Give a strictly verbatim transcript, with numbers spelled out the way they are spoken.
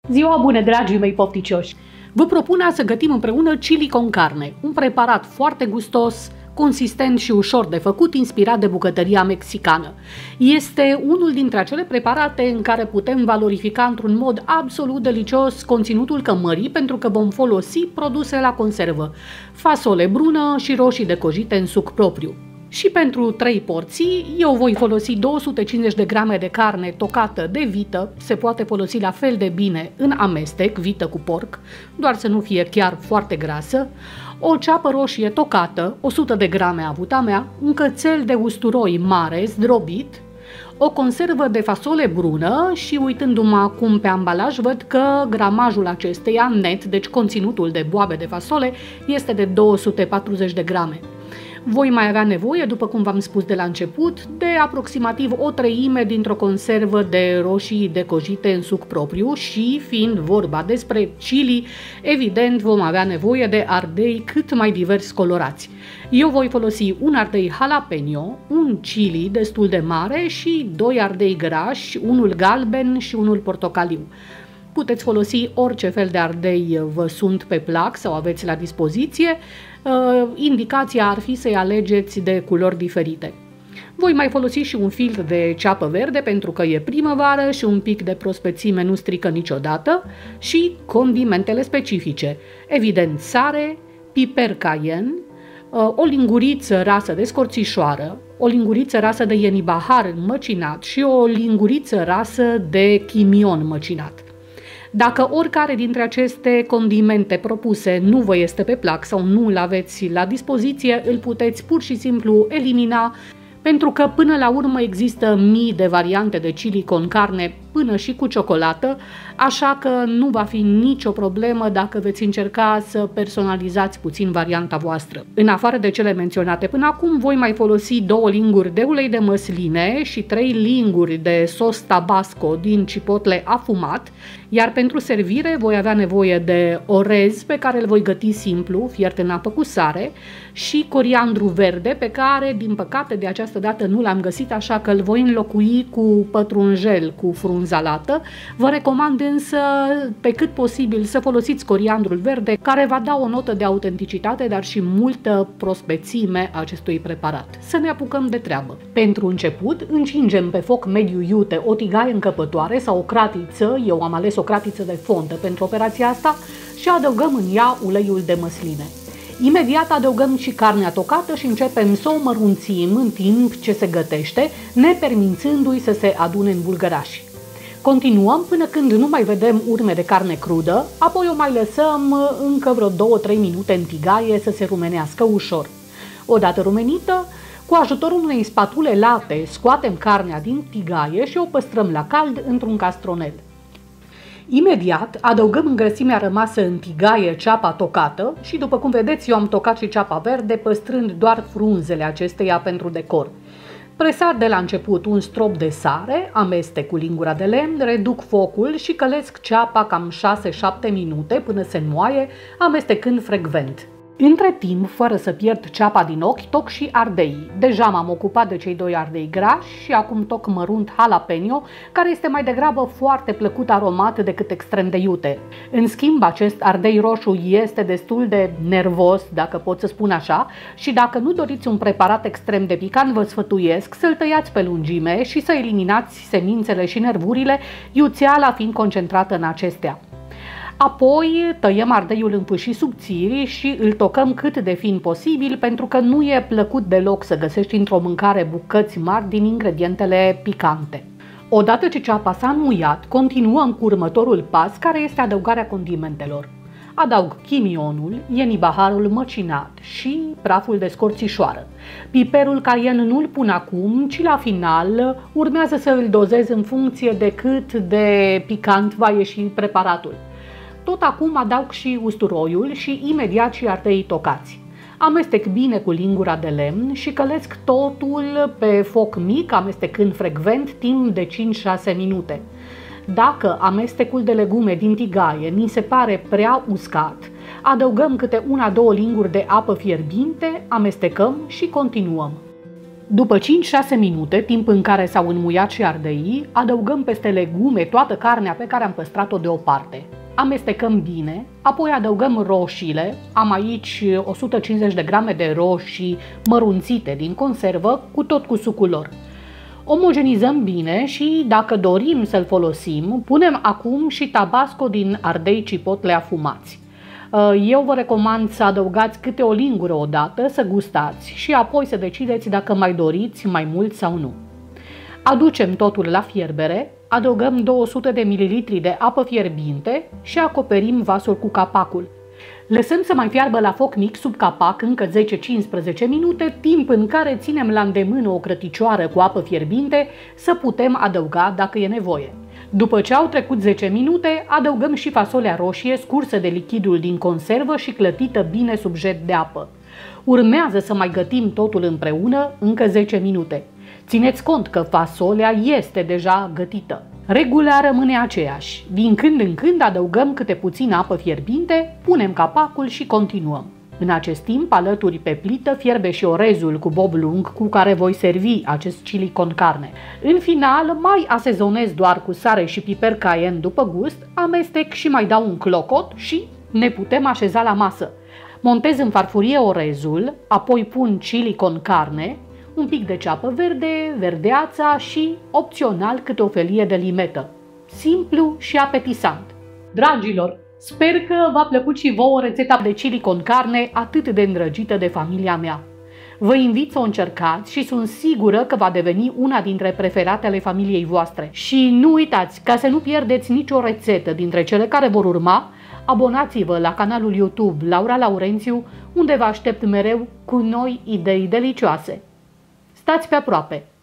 Ziua bună, dragii mei pofticioși! Vă propun să gătim împreună chili con carne, un preparat foarte gustos, consistent și ușor de făcut, inspirat de bucătăria mexicană. Este unul dintre acele preparate în care putem valorifica într-un mod absolut delicios conținutul cămării, pentru că vom folosi produse la conservă, fasole brună și roșii decojite în suc propriu. Și pentru trei porții, eu voi folosi două sute cincizeci de grame de carne tocată de vită, se poate folosi la fel de bine în amestec, vită cu porc, doar să nu fie chiar foarte grasă, o ceapă roșie tocată, o sută de grame avuta mea, un cățel de usturoi mare zdrobit, o conservă de fasole brună și uitându-mă acum pe ambalaj văd că gramajul acesteia net, deci conținutul de boabe de fasole, este de două sute patruzeci de grame. Voi mai avea nevoie, după cum v-am spus de la început, de aproximativ o treime dintr-o conservă de roșii decojite în suc propriu și, fiind vorba despre chili, evident vom avea nevoie de ardei cât mai divers colorați. Eu voi folosi un ardei jalapeno, un chili destul de mare și doi ardei grași, unul galben și unul portocaliu. Puteți folosi orice fel de ardei vă sunt pe plac sau aveți la dispoziție. Indicația ar fi să-i alegeți de culori diferite. Voi mai folosi și un filtr de ceapă verde pentru că e primăvară și un pic de prospețime nu strică niciodată și condimentele specifice. Evident, sare, piper cayenne, o linguriță rasă de scorțișoară, o linguriță rasă de ienibahar măcinat și o linguriță rasă de chimion măcinat. Dacă oricare dintre aceste condimente propuse nu vă este pe plac sau nu îl aveți la dispoziție, îl puteți pur și simplu elimina, pentru că până la urmă există mii de variante de chili con carne, până și cu ciocolată, așa că nu va fi nicio problemă dacă veți încerca să personalizați puțin varianta voastră. În afară de cele menționate până acum, voi mai folosi două linguri de ulei de măsline și trei linguri de sos tabasco din chipotle afumat, iar pentru servire voi avea nevoie de orez pe care îl voi găti simplu, fiert în apă cu sare, și coriandru verde pe care, din păcate, de această dată nu l-am găsit, așa că îl voi înlocui cu pătrunjel, cu frunzalată. Vă recomand însă, pe cât posibil, să folosiți coriandrul verde, care va da o notă de autenticitate, dar și multă prospețime acestui preparat. Să ne apucăm de treabă. Pentru început, încingem pe foc mediu iute o tigaie încăpătoare sau o cratiță, eu am ales o cratiță de fontă pentru operația asta, și adăugăm în ea uleiul de măsline. Imediat adăugăm și carnea tocată și începem să o mărunțim în timp ce se gătește, nepermițându-i să se adune în bulgărași. Continuăm până când nu mai vedem urme de carne crudă, apoi o mai lăsăm încă vreo două-trei minute în tigaie să se rumenească ușor. Odată rumenită, cu ajutorul unei spatule late, scoatem carnea din tigaie și o păstrăm la cald într-un castronel. Imediat adăugăm îngrăsimea rămasă în tigaie ceapa tocată și, după cum vedeți, eu am tocat și ceapa verde, păstrând doar frunzele acesteia pentru decor. Presar de la început un strop de sare, amestec cu lingura de lemn, reduc focul și călesc ceapa cam șase-șapte minute până se înmoaie, amestecând frecvent. Între timp, fără să pierd ceapa din ochi, toc și ardei. Deja m-am ocupat de cei doi ardei grași și acum toc mărunt jalapeno, care este mai degrabă foarte plăcut aromat decât extrem de iute. În schimb, acest ardei roșu este destul de nervos, dacă pot să spun așa, și dacă nu doriți un preparat extrem de picant, vă sfătuiesc să-l tăiați pe lungime și să eliminați semințele și nervurile, iuțeala fiind concentrată în acestea. Apoi tăiem ardeiul în pâșii subțiri și îl tocăm cât de fin posibil, pentru că nu e plăcut deloc să găsești într-o mâncare bucăți mari din ingredientele picante. Odată ce ceapa s-a înmuiat, continuăm cu următorul pas, care este adăugarea condimentelor. Adaug chimionul, ienibaharul măcinat și praful de scorțișoară. Piperul cayenne nu-l pun acum, ci la final urmează să îl dozez în funcție de cât de picant va ieși preparatul. Tot acum adaug și usturoiul și imediat și ardeii tocați. Amestec bine cu lingura de lemn și călesc totul pe foc mic, amestecând frecvent timp de cinci-șase minute. Dacă amestecul de legume din tigaie ni se pare prea uscat, adăugăm câte una-două linguri de apă fierbinte, amestecăm și continuăm. După cinci șase minute, timp în care s-au înmuiat și ardeii, adăugăm peste legume toată carnea pe care am păstrat-o deoparte. Amestecăm bine, apoi adăugăm roșiile, am aici o sută cincizeci de grame de roșii mărunțite din conservă, cu tot cu sucul lor. Omogenizăm bine și, dacă dorim să-l folosim, punem acum și tabasco din ardei cipotle afumați. Eu vă recomand să adăugați câte o lingură odată, să gustați și apoi să decideți dacă mai doriți mai mult sau nu. Aducem totul la fierbere, adăugăm două sute de mililitri de apă fierbinte și acoperim vasul cu capacul. Lăsăm să mai fiarbă la foc mic sub capac încă zece cincisprezece minute, timp în care ținem la îndemână o crăticioară cu apă fierbinte să putem adăuga dacă e nevoie. După ce au trecut zece minute, adăugăm și fasolea roșie scursă de lichidul din conservă și clătită bine sub jet de apă. Urmează să mai gătim totul împreună încă zece minute. Țineți cont că fasolea este deja gătită. Regula rămâne aceeași. Din când în când adăugăm câte puțin apă fierbinte, punem capacul și continuăm. În acest timp, alături pe plită, fierbe și orezul cu bob lung cu care voi servi acest chili con carne. În final, mai asezonez doar cu sare și piper cayenne după gust, amestec și mai dau un clocot și ne putem așeza la masă. Montez în farfurie orezul, apoi pun chili con carne, un pic de ceapă verde, verdeața și, opțional, câte o felie de limetă. Simplu și apetisant. Dragilor, sper că v-a plăcut și vouă rețeta de chili con carne atât de îndrăgită de familia mea. Vă invit să o încercați și sunt sigură că va deveni una dintre preferatele familiei voastre. Și nu uitați, ca să nu pierdeți nicio rețetă dintre cele care vor urma, abonați-vă la canalul YouTube Laura Laurențiu, unde vă aștept mereu cu noi idei delicioase. Stați pe aproape!